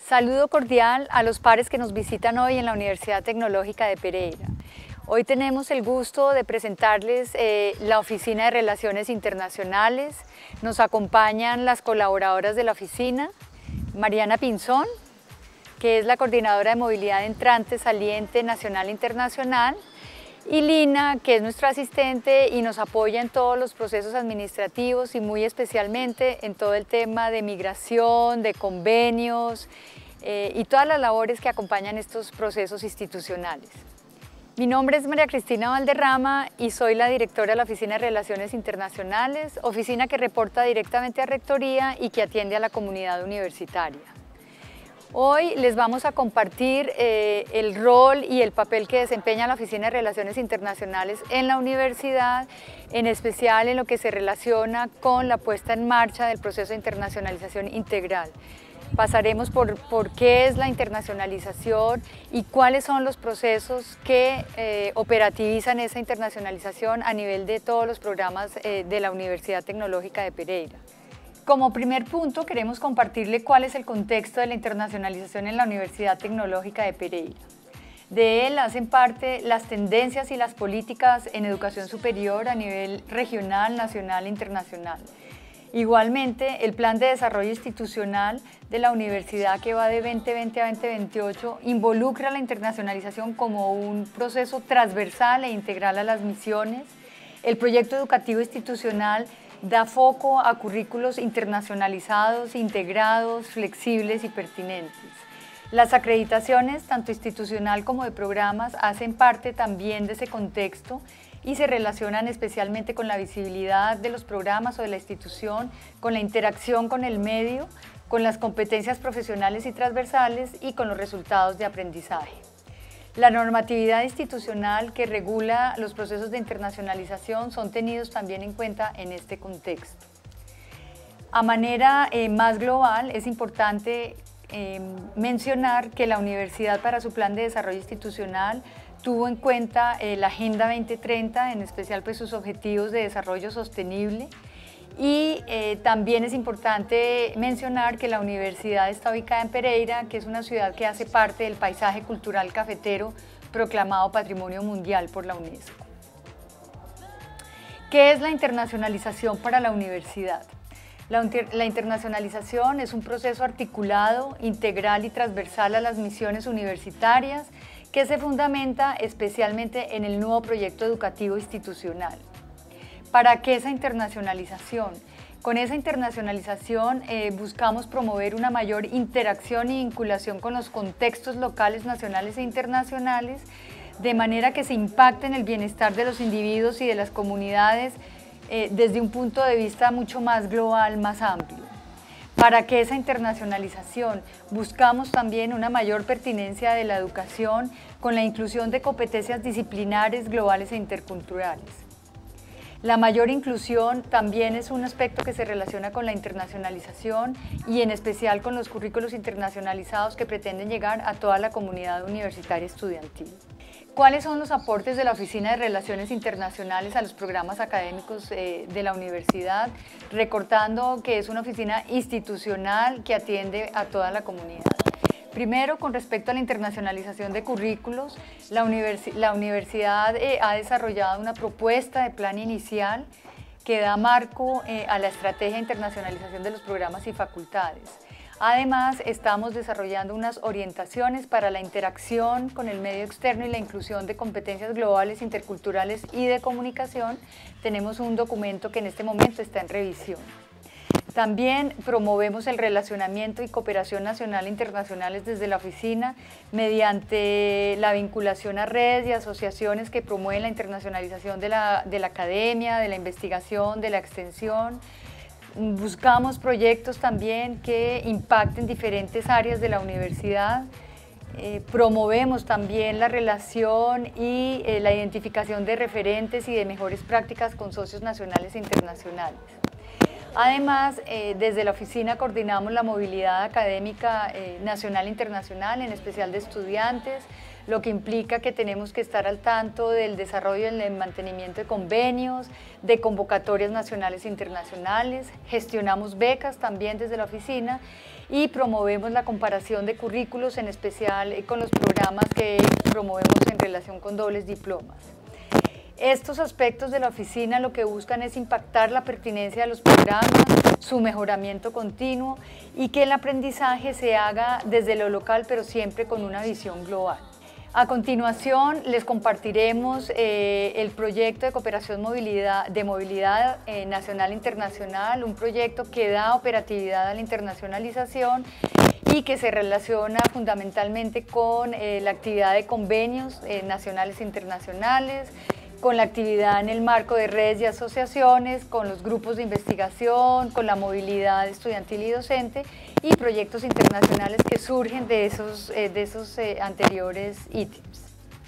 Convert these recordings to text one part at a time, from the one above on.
Saludo cordial a los pares que nos visitan hoy en la Universidad Tecnológica de Pereira. Hoy tenemos el gusto de presentarles la Oficina de Relaciones Internacionales. Nos acompañan las colaboradoras de la oficina, Mariana Pinzón, que es la coordinadora de movilidad entrante, saliente, nacional e internacional, y Lina, que es nuestra asistente y nos apoya en todos los procesos administrativos y muy especialmente en todo el tema de migración, de convenios y todas las labores que acompañan estos procesos institucionales. Mi nombre es María Cristina Valderrama y soy la directora de la Oficina de Relaciones Internacionales, oficina que reporta directamente a Rectoría y que atiende a la comunidad universitaria. Hoy les vamos a compartir el rol y el papel que desempeña la Oficina de Relaciones Internacionales en la universidad, en especial en lo que se relaciona con la puesta en marcha del proceso de internacionalización integral. Pasaremos por qué es la internacionalización y cuáles son los procesos que operativizan esa internacionalización a nivel de todos los programas de la Universidad Tecnológica de Pereira. Como primer punto, queremos compartirle cuál es el contexto de la internacionalización en la Universidad Tecnológica de Pereira. De él hacen parte las tendencias y las políticas en educación superior a nivel regional, nacional e internacional. Igualmente, el Plan de Desarrollo Institucional de la Universidad, que va de 2020 a 2028, involucra la internacionalización como un proceso transversal e integral a las misiones. El proyecto educativo institucional da foco a currículos internacionalizados, integrados, flexibles y pertinentes. Las acreditaciones, tanto institucional como de programas, hacen parte también de ese contexto y se relacionan especialmente con la visibilidad de los programas o de la institución, con la interacción con el medio, con las competencias profesionales y transversales y con los resultados de aprendizaje. La normatividad institucional que regula los procesos de internacionalización son tenidos también en cuenta en este contexto. A manera más global, es importante mencionar que la universidad para su plan de desarrollo institucional tuvo en cuenta la Agenda 2030, en especial pues, sus objetivos de desarrollo sostenible. Y también es importante mencionar que la universidad está ubicada en Pereira, que es una ciudad que hace parte del paisaje cultural cafetero proclamado Patrimonio Mundial por la UNESCO. ¿Qué es la internacionalización para la universidad? La internacionalización es un proceso articulado, integral y transversal a las misiones universitarias que se fundamenta especialmente en el nuevo proyecto educativo institucional. ¿Para qué esa internacionalización? Con esa internacionalización buscamos promover una mayor interacción y vinculación con los contextos locales, nacionales e internacionales, de manera que se impacte en el bienestar de los individuos y de las comunidades desde un punto de vista mucho más global, más amplio. ¿Para qué esa internacionalización? Buscamos también una mayor pertinencia de la educación con la inclusión de competencias disciplinares, globales e interculturales. La mayor inclusión también es un aspecto que se relaciona con la internacionalización y en especial con los currículos internacionalizados que pretenden llegar a toda la comunidad universitaria estudiantil. ¿Cuáles son los aportes de la Oficina de Relaciones Internacionales a los programas académicos de la universidad? Recordando que es una oficina institucional que atiende a toda la comunidad. Primero, con respecto a la internacionalización de currículos, la universidad ha desarrollado una propuesta de plan inicial que da marco a la estrategia de internacionalización de los programas y facultades. Además, estamos desarrollando unas orientaciones para la interacción con el medio externo y la inclusión de competencias globales, interculturales y de comunicación. Tenemos un documento que en este momento está en revisión. También promovemos el relacionamiento y cooperación nacional e internacionales desde la oficina mediante la vinculación a redes y asociaciones que promueven la internacionalización de la academia, de la investigación, de la extensión. Buscamos proyectos también que impacten diferentes áreas de la universidad. Promovemos también la relación y la identificación de referentes y de mejores prácticas con socios nacionales e internacionales. Además, desde la oficina coordinamos la movilidad académica nacional e internacional, en especial de estudiantes, lo que implica que tenemos que estar al tanto del desarrollo y el mantenimiento de convenios, de convocatorias nacionales e internacionales, gestionamos becas también desde la oficina y promovemos la comparación de currículos, en especial con los programas que promovemos en relación con dobles diplomas. Estos aspectos de la oficina lo que buscan es impactar la pertinencia de los programas, su mejoramiento continuo y que el aprendizaje se haga desde lo local, pero siempre con una visión global. A continuación les compartiremos el proyecto de cooperación de movilidad nacional e internacional, un proyecto que da operatividad a la internacionalización y que se relaciona fundamentalmente con la actividad de convenios nacionales e internacionales, con la actividad en el marco de redes y asociaciones, con los grupos de investigación, con la movilidad estudiantil y docente y proyectos internacionales que surgen de esos anteriores ítems.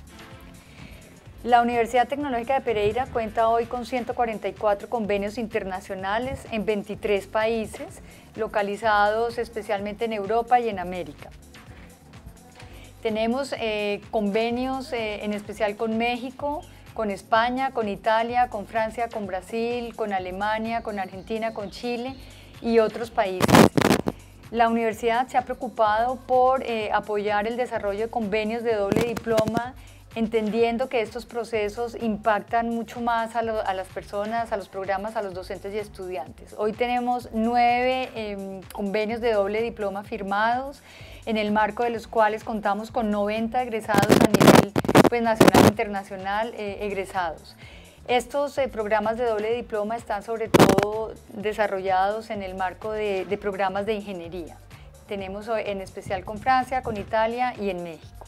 La Universidad Tecnológica de Pereira cuenta hoy con 144 convenios internacionales en 23 países, localizados especialmente en Europa y en América. Tenemos convenios en especial con México, con España, con Italia, con Francia, con Brasil, con Alemania, con Argentina, con Chile y otros países. La universidad se ha preocupado por apoyar el desarrollo de convenios de doble diploma, entendiendo que estos procesos impactan mucho más a las personas, a los programas, a los docentes y estudiantes. Hoy tenemos 9 convenios de doble diploma firmados, en el marco de los cuales contamos con 90 egresados a nivel nacional e internacional egresados. Estos programas de doble diploma están sobre todo desarrollados en el marco de programas de ingeniería. Tenemos en especial con Francia, con Italia y en México.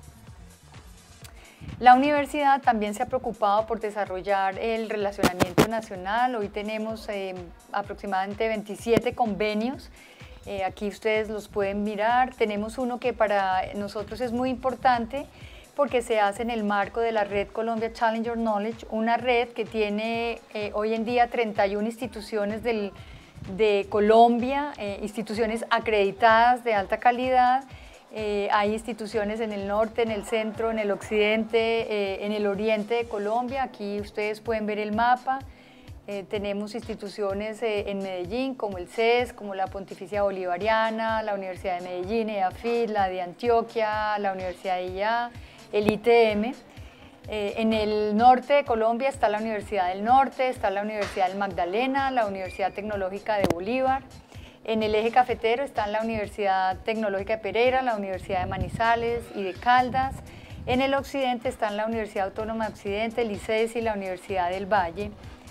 La universidad también se ha preocupado por desarrollar el relacionamiento nacional. Hoy tenemos aproximadamente 27 convenios. Aquí ustedes los pueden mirar. Tenemos uno que para nosotros es muy importante porque se hace en el marco de la red Colombia Challenger Knowledge, una red que tiene hoy en día 31 instituciones de Colombia, instituciones acreditadas de alta calidad. Hay instituciones en el norte, en el centro, en el occidente, en el oriente de Colombia. Aquí ustedes pueden ver el mapa. Tenemos instituciones en Medellín como el CES, como la Pontificia Bolivariana, la Universidad de Medellín, EAFIT, la de Antioquia, la Universidad de IA, el ITM. En el norte de Colombia está la Universidad del Norte, está la Universidad del Magdalena, la Universidad Tecnológica de Bolívar. En el eje cafetero están la Universidad Tecnológica de Pereira, la Universidad de Manizales y de Caldas. En el occidente están la Universidad Autónoma de Occidente, el ICES y la Universidad del Valle.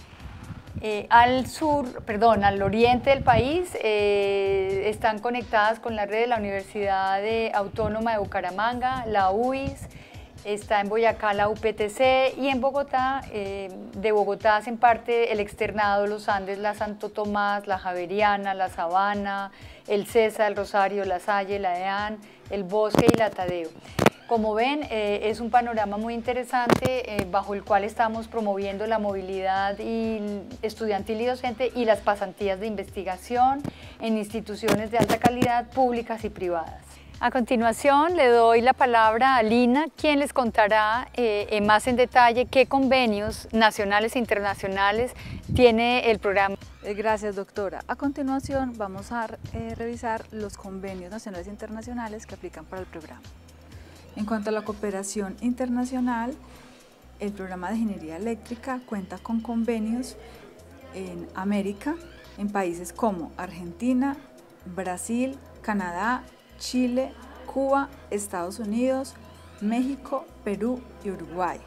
Al oriente del país están conectadas con la red de la Universidad Autónoma de Bucaramanga, la UIS, está en Boyacá la UPTC y en Bogotá, de Bogotá hacen parte el externado, los Andes, la Santo Tomás, la Javeriana, la Sabana, el CESA, el Rosario, la Salle, la EAN, el Bosque y la Tadeo. Como ven, es un panorama muy interesante bajo el cual estamos promoviendo la movilidad estudiantil y docente y las pasantías de investigación en instituciones de alta calidad públicas y privadas. A continuación le doy la palabra a Lina, quien les contará más en detalle qué convenios nacionales e internacionales tiene el programa. Gracias, doctora. A continuación vamos a revisar los convenios nacionales e internacionales que aplican para el programa. En cuanto a la cooperación internacional, el programa de ingeniería eléctrica cuenta con convenios en América, en países como Argentina, Brasil, Canadá, Chile, Cuba, Estados Unidos, México, Perú y Uruguay.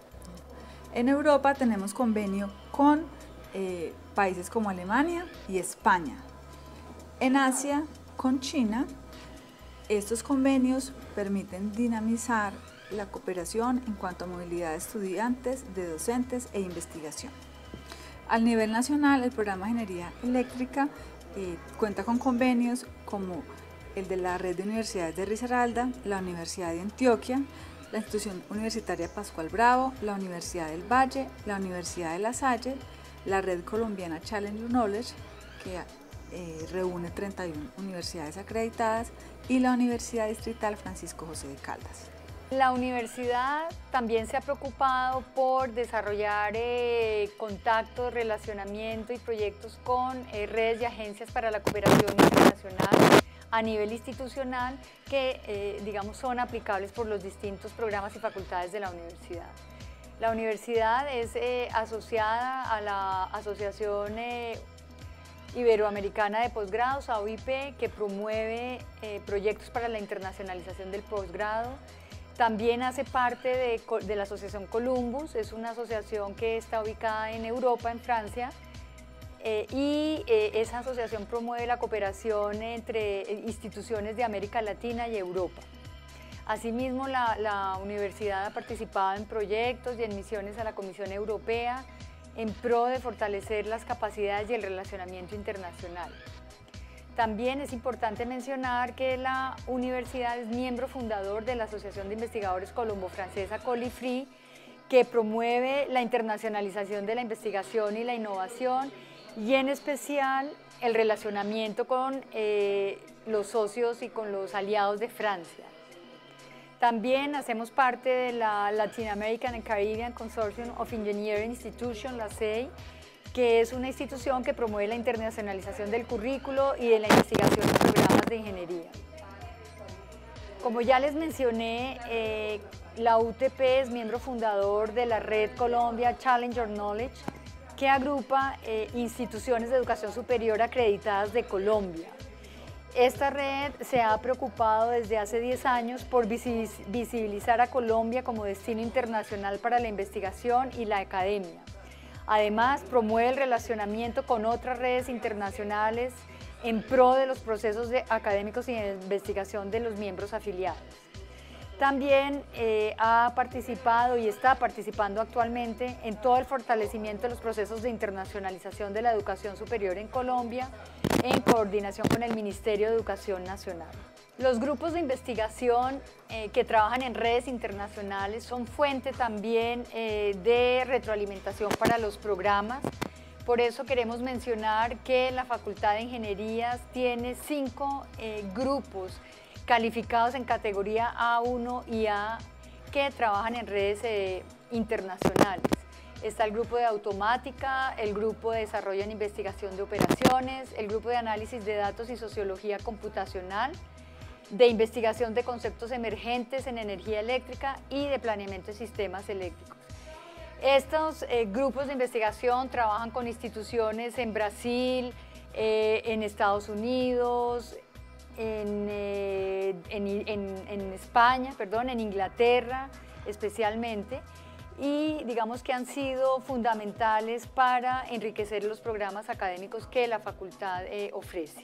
En Europa tenemos convenio con países como Alemania y España. En Asia, con China. Estos convenios permiten dinamizar la cooperación en cuanto a movilidad de estudiantes, de docentes e investigación. Al nivel nacional, el programa de ingeniería eléctrica cuenta con convenios como el de la Red de Universidades de Risaralda, la Universidad de Antioquia, la Institución Universitaria Pascual Bravo, la Universidad del Valle, la Universidad de La Salle, la Red Colombiana Challenger Knowledge, que reúne 31 universidades acreditadas, y la Universidad Distrital Francisco José de Caldas. La universidad también se ha preocupado por desarrollar contactos, relacionamiento y proyectos con redes y agencias para la cooperación internacional. a nivel institucional que digamos son aplicables por los distintos programas y facultades de la universidad. La universidad es asociada a la Asociación Iberoamericana de Posgrados, AOIP, que promueve proyectos para la internacionalización del posgrado. También hace parte de la Asociación Columbus, es una asociación que está ubicada en Europa, en Francia, y esa asociación promueve la cooperación entre instituciones de América Latina y Europa. Asimismo, la universidad ha participado en proyectos y en misiones a la Comisión Europea en pro de fortalecer las capacidades y el relacionamiento internacional. También es importante mencionar que la universidad es miembro fundador de la Asociación de Investigadores Colombo-Francesa COLIFRI, que promueve la internacionalización de la investigación y la innovación y en especial el relacionamiento con los socios y con los aliados de Francia. También hacemos parte de la Latin American and Caribbean Consortium of Engineering Institution, la CEI, que es una institución que promueve la internacionalización del currículo y de la investigación en programas de ingeniería. Como ya les mencioné, la UTP es miembro fundador de la Red Colombia Challenge Your Knowledge, que agrupa instituciones de educación superior acreditadas de Colombia. Esta red se ha preocupado desde hace 10 años por visibilizar a Colombia como destino internacional para la investigación y la academia. Además, promueve el relacionamiento con otras redes internacionales en pro de los procesos académicos y de investigación de los miembros afiliados. También ha participado y está participando actualmente en todo el fortalecimiento de los procesos de internacionalización de la educación superior en Colombia, en coordinación con el Ministerio de Educación Nacional. Los grupos de investigación que trabajan en redes internacionales son fuente también de retroalimentación para los programas. Por eso queremos mencionar que la Facultad de Ingenierías tiene 5 grupos calificados en categoría A1 y A que trabajan en redes internacionales. Está el grupo de automática, el grupo de desarrollo en investigación de operaciones, el grupo de análisis de datos y sociología computacional, de investigación de conceptos emergentes en energía eléctrica y de planeamiento de sistemas eléctricos. Estos grupos de investigación trabajan con instituciones en Brasil, en Estados Unidos, en España, en Inglaterra especialmente, y digamos que han sido fundamentales para enriquecer los programas académicos que la facultad ofrece.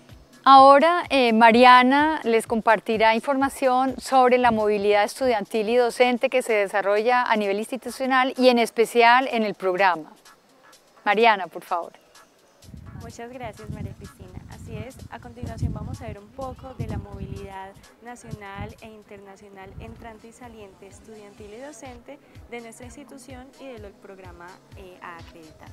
Ahora Mariana les compartirá información sobre la movilidad estudiantil y docente que se desarrolla a nivel institucional y en especial en el programa. Mariana, por favor. Muchas gracias, María Cristina. Así es, a continuación vamos a ver un poco de la movilidad nacional e internacional entrante y saliente estudiantil y docente de nuestra institución y del programa a acreditar.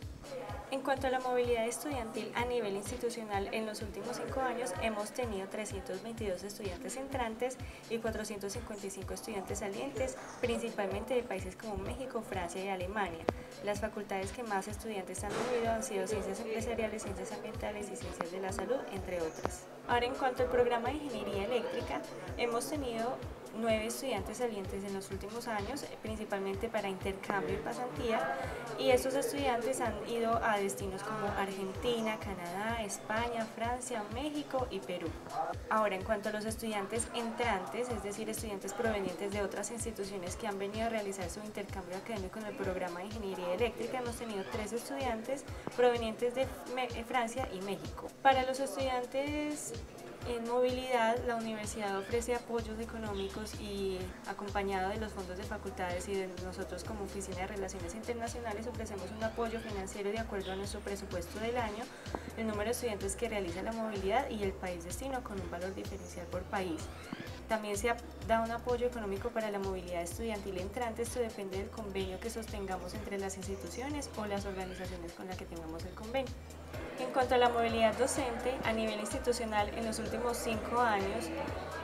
En cuanto a la movilidad estudiantil a nivel institucional, en los últimos 5 años hemos tenido 322 estudiantes entrantes y 455 estudiantes salientes, principalmente de países como México, Francia y Alemania. Las facultades que más estudiantes han movido han sido Ciencias Empresariales, Ciencias Ambientales y Ciencias de la Salud, entre otras. Ahora, en cuanto al programa de Ingeniería Eléctrica, hemos tenido 9 estudiantes salientes en los últimos años, principalmente para intercambio y pasantía, y estos estudiantes han ido a destinos como Argentina, Canadá, España, Francia, México y Perú. Ahora, en cuanto a los estudiantes entrantes, es decir, estudiantes provenientes de otras instituciones que han venido a realizar su intercambio académico en el programa de Ingeniería Eléctrica, hemos tenido 3 estudiantes provenientes de Francia y México. Para los estudiantes en movilidad, la universidad ofrece apoyos económicos y acompañado de los fondos de facultades y de nosotros como Oficina de Relaciones Internacionales ofrecemos un apoyo financiero de acuerdo a nuestro presupuesto del año, el número de estudiantes que realizan la movilidad y el país destino con un valor diferencial por país. También se da un apoyo económico para la movilidad estudiantil entrante, esto depende del convenio que sostengamos entre las instituciones o las organizaciones con las que tengamos el convenio. En cuanto a la movilidad docente, a nivel institucional, en los últimos 5 años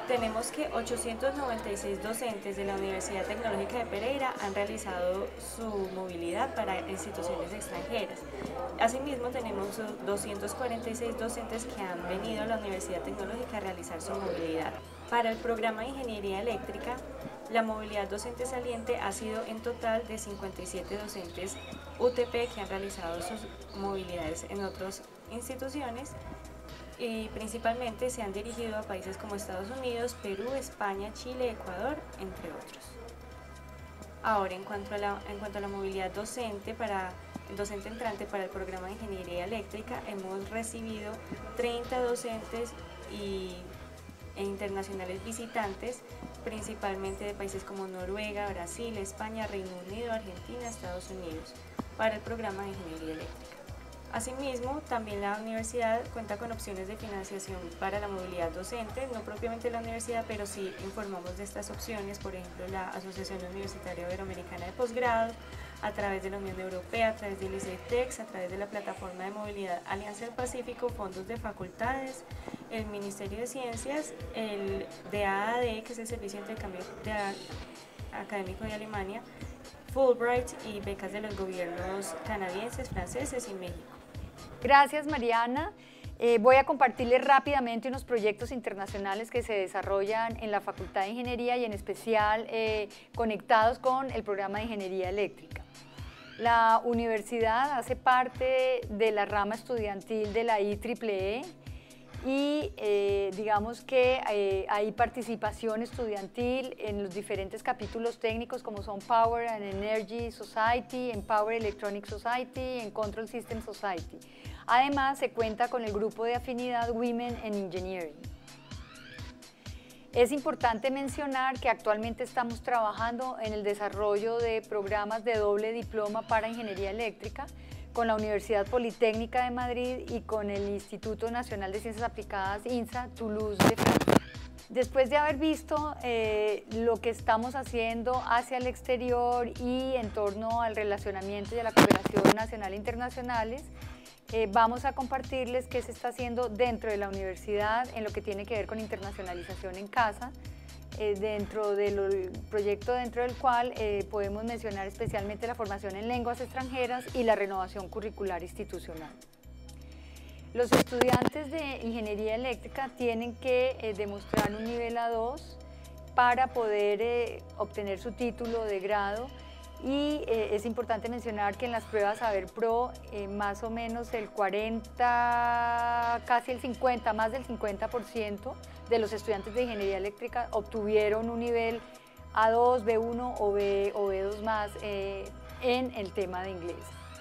tenemos que 896 docentes de la Universidad Tecnológica de Pereira han realizado su movilidad para instituciones extranjeras. Asimismo, tenemos 246 docentes que han venido a la Universidad Tecnológica a realizar su movilidad. Para el programa de Ingeniería Eléctrica, la movilidad docente saliente ha sido en total de 57 docentes UTP que han realizado sus movilidades en otras instituciones, y principalmente se han dirigido a países como Estados Unidos, Perú, España, Chile, Ecuador, entre otros. Ahora, en cuanto a la movilidad docente entrante para el programa de Ingeniería Eléctrica, hemos recibido 30 docentes e internacionales visitantes, principalmente de países como Noruega, Brasil, España, Reino Unido, Argentina, Estados Unidos, para el programa de Ingeniería Eléctrica. Asimismo, también la universidad cuenta con opciones de financiación para la movilidad docente, no propiamente la universidad, pero sí informamos de estas opciones, por ejemplo, la Asociación Universitaria Iberoamericana de Posgrado, a través de la Unión Europea, a través del ICETEX, a través de la Plataforma de Movilidad Alianza del Pacífico, fondos de facultades, el Ministerio de Ciencias, el DAAD, que es el Servicio de Intercambio Académico de Alemania, Fulbright y becas de los gobiernos canadienses, franceses y México. Gracias, Mariana. Voy a compartirles rápidamente unos proyectos internacionales que se desarrollan en la Facultad de Ingeniería y en especial conectados con el programa de Ingeniería Eléctrica. La universidad hace parte de la rama estudiantil de la IEEE y digamos que hay participación estudiantil en los diferentes capítulos técnicos como son Power and Energy Society, en Power Electronic Society, en Control System Society. Además, se cuenta con el grupo de afinidad Women in Engineering. Es importante mencionar que actualmente estamos trabajando en el desarrollo de programas de doble diploma para Ingeniería Eléctrica con la Universidad Politécnica de Madrid y con el Instituto Nacional de Ciencias Aplicadas INSA Toulouse de Francia. Después de haber visto lo que estamos haciendo hacia el exterior y en torno al relacionamiento y a la cooperación nacional e internacionales, vamos a compartirles qué se está haciendo dentro de la universidad en lo que tiene que ver con internacionalización en casa, dentro del proyecto dentro del cual podemos mencionar especialmente la formación en lenguas extranjeras y la renovación curricular institucional. Los estudiantes de Ingeniería Eléctrica tienen que demostrar un nivel A2 para poder obtener su título de grado. Y es importante mencionar que en las pruebas Saber Pro más o menos el 40, casi el 50, más del 50% de los estudiantes de Ingeniería Eléctrica obtuvieron un nivel A2, B1 o B2 más en el tema de inglés.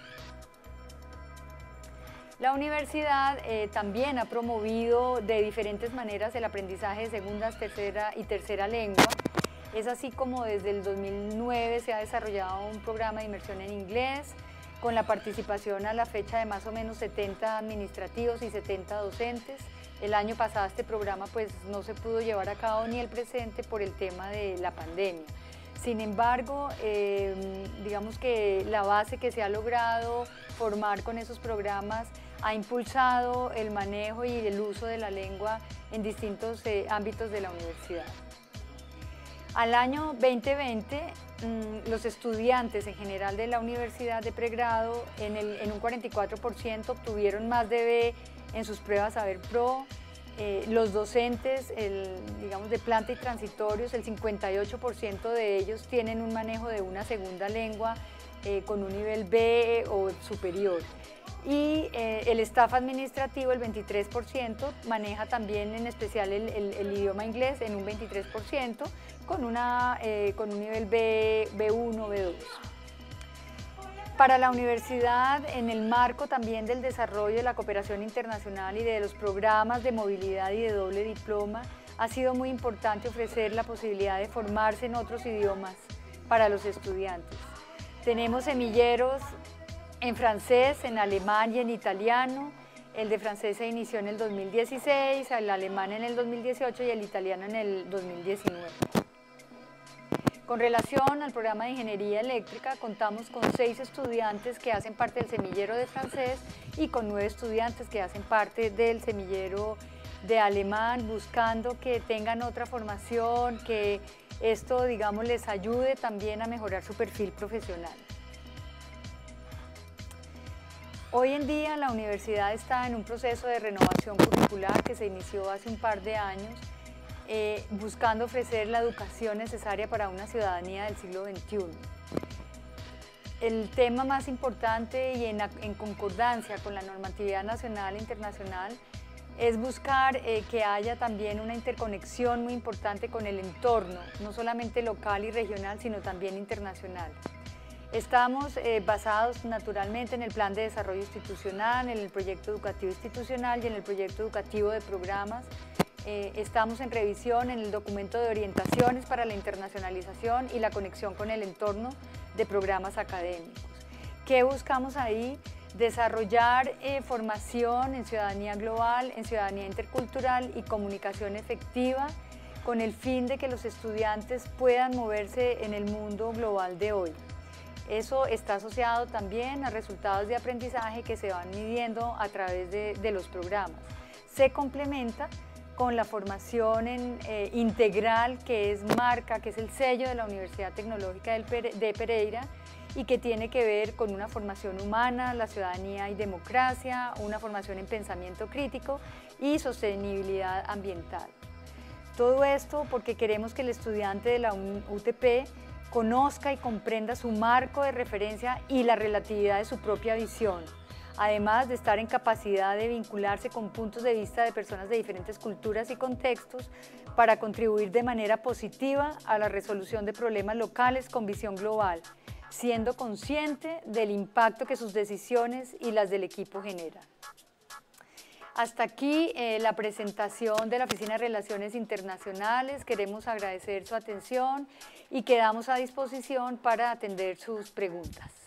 La universidad también ha promovido de diferentes maneras el aprendizaje de segunda, tercera y tercera lengua. Es así como desde el 2009 se ha desarrollado un programa de inmersión en inglés con la participación a la fecha de más o menos 70 administrativos y 70 docentes. El año pasado este programa pues no se pudo llevar a cabo ni el presente por el tema de la pandemia. Sin embargo, digamos que la base que se ha logrado formar con esos programas ha impulsado el manejo y el uso de la lengua en distintos ámbitos de la universidad. Al año 2020, los estudiantes en general de la universidad de pregrado en un 44% obtuvieron más de B en sus pruebas Saber Pro. Los docentes, digamos de planta y transitorios, el 58% de ellos tienen un manejo de una segunda lengua con un nivel B o superior. Y el staff administrativo, el 23%, maneja también en especial el idioma inglés en un 23%, con un nivel B1, B2. Para la universidad, en el marco también del desarrollo de la cooperación internacional y de los programas de movilidad y de doble diploma, ha sido muy importante ofrecer la posibilidad de formarse en otros idiomas para los estudiantes. Tenemos semilleros en francés, en alemán y en italiano. El de francés se inició en el 2016, el alemán en el 2018 y el italiano en el 2019. Con relación al programa de Ingeniería Eléctrica, contamos con 6 estudiantes que hacen parte del semillero de francés y con 9 estudiantes que hacen parte del semillero de alemán, buscando que tengan otra formación, que esto, digamos, les ayude también a mejorar su perfil profesional. Hoy en día la universidad está en un proceso de renovación curricular que se inició hace un par de años, buscando ofrecer la educación necesaria para una ciudadanía del siglo XXI. El tema más importante y en concordancia con la normatividad nacional e internacional es buscar que haya también una interconexión muy importante con el entorno, no solamente local y regional, sino también internacional. Estamos basados naturalmente en el Plan de Desarrollo Institucional, en el Proyecto Educativo Institucional y en el Proyecto Educativo de Programas. Estamos en revisión en el documento de orientaciones para la internacionalización y la conexión con el entorno de programas académicos. ¿Qué buscamos ahí? Desarrollar formación en ciudadanía global, en ciudadanía intercultural y comunicación efectiva con el fin de que los estudiantes puedan moverse en el mundo global de hoy. Eso está asociado también a resultados de aprendizaje que se van midiendo a través de los programas. Se complementa con la formación integral que es marca, que es el sello de la Universidad Tecnológica de Pereira y que tiene que ver con una formación humana, la ciudadanía y democracia, una formación en pensamiento crítico y sostenibilidad ambiental. Todo esto porque queremos que el estudiante de la UTP conozca y comprenda su marco de referencia y la relatividad de su propia visión, además de estar en capacidad de vincularse con puntos de vista de personas de diferentes culturas y contextos para contribuir de manera positiva a la resolución de problemas locales con visión global, siendo consciente del impacto que sus decisiones y las del equipo generan. Hasta aquí la presentación de la Oficina de Relaciones Internacionales. Queremos agradecer su atención y quedamos a disposición para atender sus preguntas.